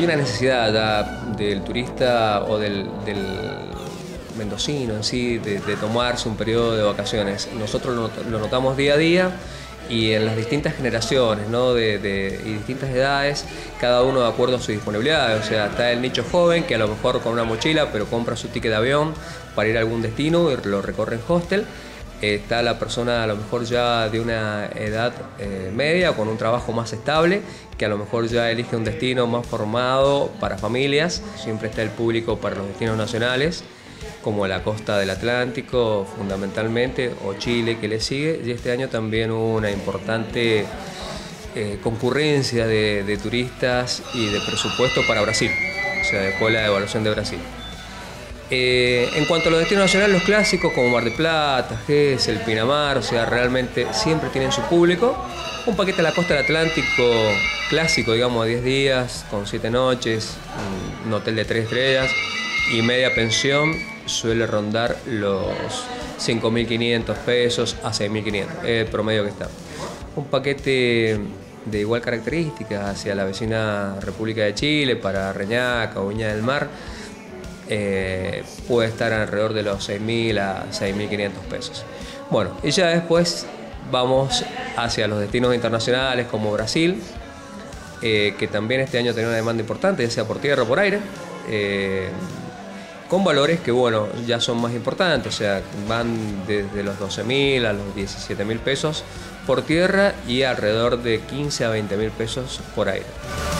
hay una necesidad del turista o del mendocino en sí de tomarse un periodo de vacaciones. Nosotros lo notamos día a día y en las distintas generaciones, ¿no? y distintas edades, cada uno de acuerdo a su disponibilidad. O sea, está el nicho joven que a lo mejor con una mochila pero compra su ticket de avión para ir a algún destino y lo recorre en hostel. Está la persona a lo mejor ya de una edad media, con un trabajo más estable, que a lo mejor ya elige un destino más formado para familias. Siempre está el público para los destinos nacionales, como la costa del Atlántico fundamentalmente, o Chile que le sigue, y este año también hubo una importante concurrencia de turistas y de presupuesto para Brasil, o sea, después de la devaluación de Brasil. En cuanto a los destinos nacionales, los clásicos como Mar del Plata, Gesell, Pinamar, o sea, realmente siempre tienen su público. Un paquete a la costa del Atlántico clásico, digamos, de 10 días, con 7 noches, un hotel de 3 estrellas y media pensión, suele rondar los 5.500 pesos a 6.500, es el promedio que está. Un paquete de igual característica hacia la vecina República de Chile, para Reñaca o Viña del Mar, puede estar alrededor de los 6.000 a 6.500 pesos. Bueno, y ya después vamos hacia los destinos internacionales como Brasil, que también este año tiene una demanda importante, ya sea por tierra o por aire, con valores que, bueno, ya son más importantes, o sea, van desde los 12.000 a los 17.000 pesos por tierra y alrededor de 15 a 20.000 pesos por aire.